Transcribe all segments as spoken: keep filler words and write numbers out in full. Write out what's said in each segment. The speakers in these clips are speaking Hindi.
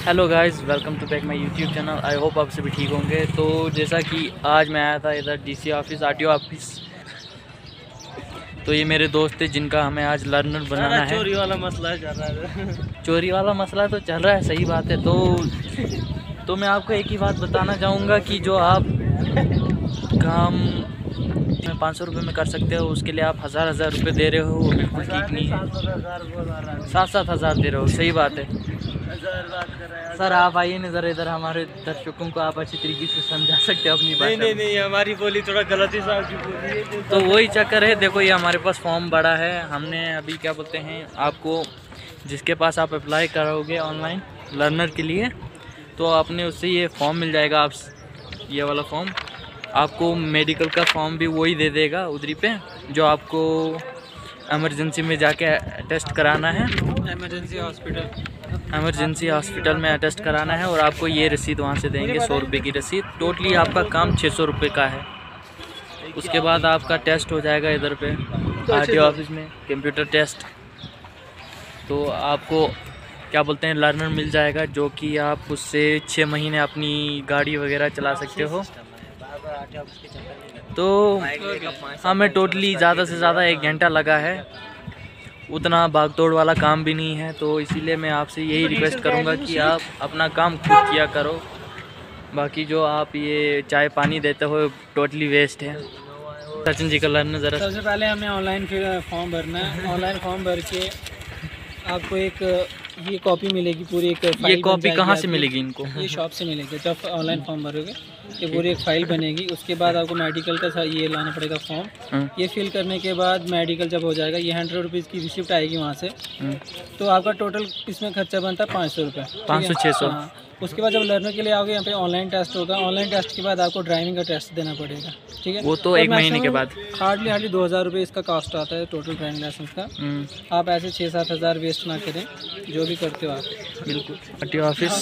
Hello guys, welcome to back my YouTube channel. I hope आप सभी ठीक होंगे। तो जैसा कि आज मैं आया था इधर डीसी ऑफिस, आरटीओ ऑफिस। तो ये मेरे दोस्त थे जिनका हमें आज लर्नर बनाना है। चोरी वाला मसला चल रहा है। चोरी वाला मसला तो चल रहा है, सही बात है। तो तो मैं आपको एक ही बात बताना चाहूँगा कि जो आप काम में पाँच सौ रुपये में कर सकते हो, उसके लिए आप हज़ार हज़ार रुपये दे रहे हो, वो बिल्कुल ठीक नहीं है। सात सात हज़ार दे रहे हो, सही बात है। सर आप आइए ना ज़रा इधर, हमारे दर्शकों को आप अच्छी तरीके से समझा सकते हो अपनी बात। नहीं नहीं नहीं, हमारी बोली थोड़ा गलत हिसाब की बोली है। तो वही चक्कर है। देखो ये हमारे पास फॉर्म बड़ा है, हमने अभी क्या बोलते हैं आपको, जिसके पास आप अप्लाई करोगे ऑनलाइन लर्नर के लिए, तो आपने उससे ये फॉर्म मिल जाएगा। आप ये वाला फॉर्म, आपको मेडिकल का फॉर्म भी वही दे देगा उधरी पे, जो आपको एमरजेंसी में जाके टेस्ट कराना है। इमरजेंसी हॉस्पिटल एमरजेंसी हॉस्पिटल में अटेस्ट कराना है, और आपको ये रसीद वहाँ से देंगे, सौ रुपये की रसीद। टोटली आपका काम छः सौ रुपये का है। उसके बाद आपका टेस्ट हो जाएगा इधर पे आरटीओ ऑफिस में, कंप्यूटर टेस्ट। तो आपको क्या बोलते हैं लर्नर मिल जाएगा, जो कि आप उससे छः महीने अपनी गाड़ी वगैरह चला सकते हो। तो हमें टोटली ज़्यादा से ज़्यादा एक घंटा लगा है, उतना भाग तोड़ वाला काम भी नहीं है। तो इसीलिए मैं आपसे यही रिक्वेस्ट करूंगा कि आप अपना काम खुद किया करो। बाकी जो आप ये चाय पानी देते हो टोटली वेस्ट है। सचिन जी का लर्नर ज़रा। सबसे पहले हमें ऑनलाइन फिर फॉर्म भरना है। ऑनलाइन फॉर्म भर के आपको एक ये कॉपी मिलेगी पूरी। एक ये कॉपी कहाँ से मिलेगी इनको? ये शॉप से मिलेगी। जब ऑनलाइन फॉर्म भरोगे ये पूरी एक फाइल बनेगी। उसके बाद आपको मेडिकल का ये लाना पड़ेगा फॉर्म। ये फिल करने के बाद मेडिकल जब हो जाएगा, ये हंड्रेड रुपीज़ की रिसिप्ट आएगी वहाँ से। तो आपका टोटल इसमें खर्चा बनता है पाँच सौ रुपये, पाँच सौ छः सौ। उसके बाद जब लर्नर के लिए आओगे, यहाँ पे ऑनलाइन टेस्ट होगा। ऑनलाइन टेस्ट के बाद आपको ड्राइविंग का टेस्ट देना पड़ेगा, ठीक है। वो तो एक महीने के बाद हार्डली हार्डली दो हज़ार रुपये इसका कॉस्ट आता है टोटल ड्राइविंग लाइसेंस का। आप ऐसे छः सात हज़ार वेस्ट ना करें, जो भी करते हो आप। बिल्कुल। आरटीओ ऑफिस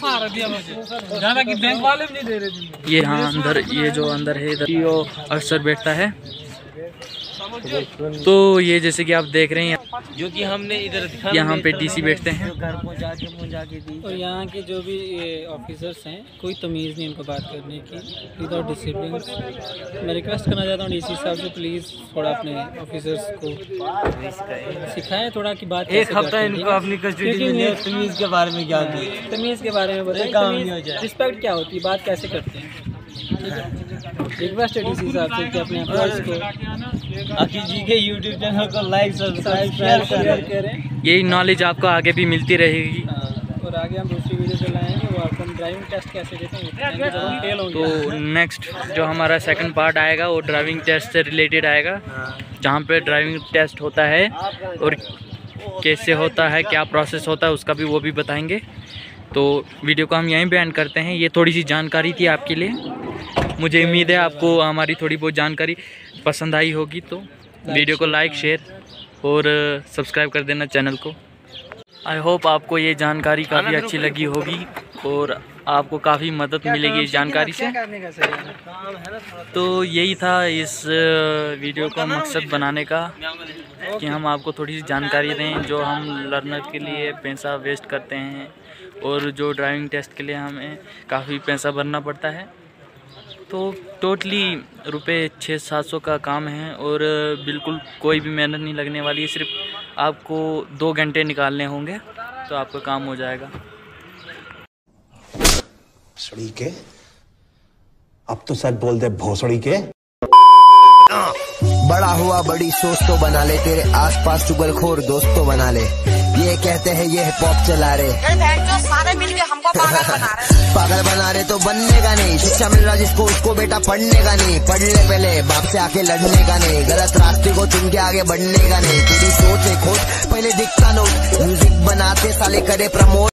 बैंक वाले भी नहीं दे रहे। ये हाँ अंदर, ये जो अंदर है इधर अफसर बैठता है। तो ये जैसे कि आप देख रहे हैं, जो कि हमने इधर यहाँ पे डीसी बैठते हैं। घर पहुँचा के पहुँचा के दी। और यहाँ के जो भी ऑफिसर्स हैं, कोई तमीज़ नहीं इनको बात करने की, विदाउट डिसिप्लिन। मैं रिक्वेस्ट करना चाहता हूँ डीसी साहब से, प्लीज़ थोड़ा अपने ऑफिसर्स को सिखाएं थोड़ा कि बात। एक हफ्ता इनको अपनी कस्टडी में तमीज़ के बारे में क्या तमीज़ के बारे में बताएं। रिस्पेक्ट क्या होती है, बात कैसे करते हैं। रिक्वेस्ट है डीसी साहब से कि अपने एम्प्लॉइज को, आकिब जी के यूट्यूब चैनल को लाइक सब्सक्राइब शेयर करें। यही नॉलेज आपको आगे भी मिलती रहेगी। और आगे हम दूसरी वीडियो से लाएंगे, वो आपको ड्राइविंग टेस्ट कैसे देते हैं। तो नेक्स्ट जो हमारा सेकंड पार्ट आएगा वो ड्राइविंग टेस्ट से रिलेटेड आएगा, जहाँ पे ड्राइविंग टेस्ट होता है और कैसे होता है, क्या प्रोसेस होता है, उसका भी वो भी बताएंगे। तो वीडियो को हम यहीं पे एंड करते हैं। ये थोड़ी सी जानकारी थी आपके लिए। मुझे उम्मीद है आपको हमारी थोड़ी बहुत जानकारी पसंद आई होगी। तो वीडियो को लाइक शेयर और सब्सक्राइब कर देना चैनल को। आई होप आपको ये जानकारी काफ़ी अच्छी लगी होगी और आपको काफ़ी मदद मिलेगी इस जानकारी से। तो यही था इस वीडियो का मकसद बनाने का, कि हम आपको थोड़ी सी जानकारी दें। जो हम लर्नर के लिए पैसा वेस्ट करते हैं और जो ड्राइविंग टेस्ट के लिए हमें काफ़ी पैसा भरना पड़ता है, तो टोटली रुपए छः सात सौ का काम है और बिल्कुल कोई भी मेहनत नहीं लगने वाली है। सिर्फ आपको दो घंटे निकालने होंगे तो आपका काम हो जाएगा। भोसड़ी के, अब तो सच बोल दे भोसड़ी के। बड़ा हुआ बड़ी सोच तो बना ले, तेरे आसपास चुगलखोर दोस्त तो बना ले। ये कहते हैं ये हिप हॉप चला रहे, सारे मिलके हमको पागल बना रहे। पागल बना रहे तो बनने का नहीं। शिक्षा मिल रहा जिसको उसको बेटा पढ़ने का नहीं। पढ़ ले पहले, बाप से आके लड़ने का नहीं। गलत रास्ते को चुन के आगे बढ़ने का नहीं। तेरी सोच है खोज, पहले दिखता नोट। म्यूजिक बनाते साले करे प्रमोट।